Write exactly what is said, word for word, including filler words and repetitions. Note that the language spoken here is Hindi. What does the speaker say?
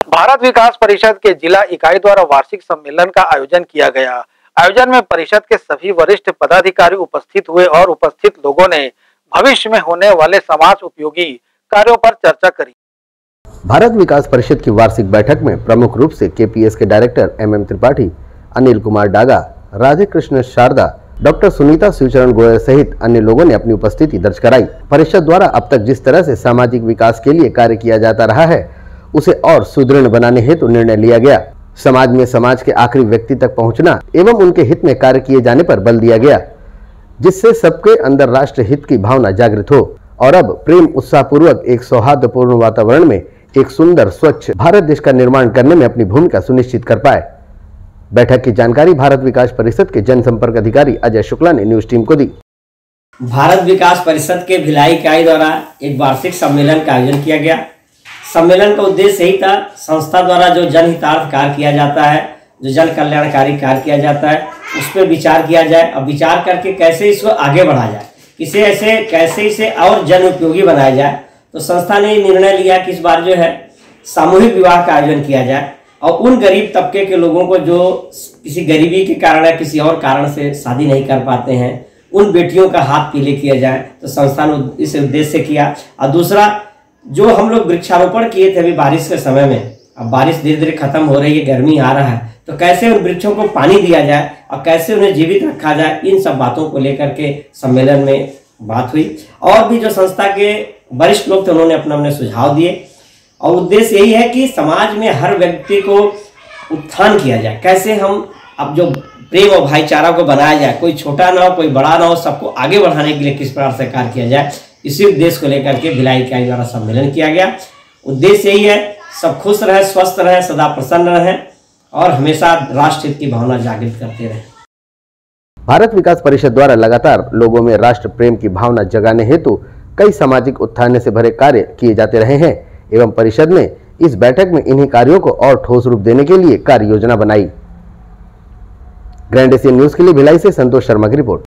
भारत विकास परिषद के जिला इकाई द्वारा वार्षिक सम्मेलन का आयोजन किया गया। आयोजन में परिषद के सभी वरिष्ठ पदाधिकारी उपस्थित हुए और उपस्थित लोगों ने भविष्य में होने वाले समाज उपयोगी कार्यों पर चर्चा करी। भारत विकास परिषद की वार्षिक बैठक में प्रमुख रूप से केपीएस के director M M Tripathi, Anil Kumar Daga, Radhe Krishna Sharda, doctor Sunita Shivcharan Goyal सहित अन्य लोगों ने अपनी उपस्थिति दर्ज कराई। परिषद द्वारा अब तक जिस तरह से सामाजिक विकास के लिए कार्य किया जाता रहा है, उसे और सुदृढ़ बनाने हेतु निर्णय लिया गया। समाज में समाज के आखिरी व्यक्ति तक पहुंचना एवं उनके हित में कार्य किए जाने पर बल दिया गया, जिससे सबके अंदर राष्ट्र हित की भावना जागृत हो और अब प्रेम उत्साह पूर्वक एक सौहार्दपूर्ण वातावरण में एक सुंदर स्वच्छ भारत देश का निर्माण करने में अपनी भूमिका सुनिश्चित कर पाए। बैठक की जानकारी भारत विकास परिषद के जनसंपर्क अधिकारी अजय शुक्ला ने न्यूज टीम को दी। भारत विकास परिषद के भिलाई इकाई द्वारा एक वार्षिक सम्मेलन का आयोजन किया गया। सम्मेलन का उद्देश्य यही था, संस्था द्वारा जो जनहितार्थ कार्य किया जाता है, जो जन कल्याणकारी कार्य किया जाता है, उस पर विचार किया जाए और विचार करके कैसे इसको आगे बढ़ाया जाए, किसे ऐसे कैसे इसे और जन उपयोगी बनाया जाए। तो संस्था ने निर्णय लिया कि इस बार जो है सामूहिक विवाह का आयोजन किया जाए और उन गरीब तबके के लोगों को जो किसी गरीबी के कारण या किसी और कारण से शादी नहीं कर पाते हैं, उन बेटियों का हाथ पीले किया जाए। तो संस्था ने इस उद्देश्य से किया। और दूसरा, जो हम लोग वृक्षारोपण किए थे अभी बारिश के समय में, अब बारिश धीरे धीरे खत्म हो रही है, गर्मी आ रहा है, तो कैसे उन वृक्षों को पानी दिया जाए और कैसे उन्हें जीवित रखा जाए, इन सब बातों को लेकर के सम्मेलन में बात हुई। और भी जो संस्था के वरिष्ठ लोग थे, उन्होंने अपने अपने सुझाव दिए और उद्देश्य यही है कि समाज में हर व्यक्ति को उत्थान किया जाए, कैसे हम अब जो प्रेम और भाईचारा को बनाया जाए, कोई छोटा ना हो कोई बड़ा ना हो, सबको आगे बढ़ाने के लिए किस प्रकार से कार्य किया जाए, इसी उद्देश्य को लेकर के भिलाई इकाई द्वारा सम्मेलन किया गया। उद्देश्य यही है, सब खुश रहे, स्वस्थ रहे, सदा प्रसन्न रहे और हमेशा राष्ट्र हित की भावना जागृत करते रहे। भारत विकास परिषद द्वारा लगातार लोगों में राष्ट्र प्रेम की भावना जगाने हेतु कई सामाजिक उत्थान से भरे कार्य किए जाते रहे हैं एवं परिषद ने इस बैठक में इन्हीं कार्यों को और ठोस रूप देने के लिए कार्य योजना बनाई। ग्रैंड एशियन न्यूज के लिए भिलाई से संतोष शर्मा की रिपोर्ट।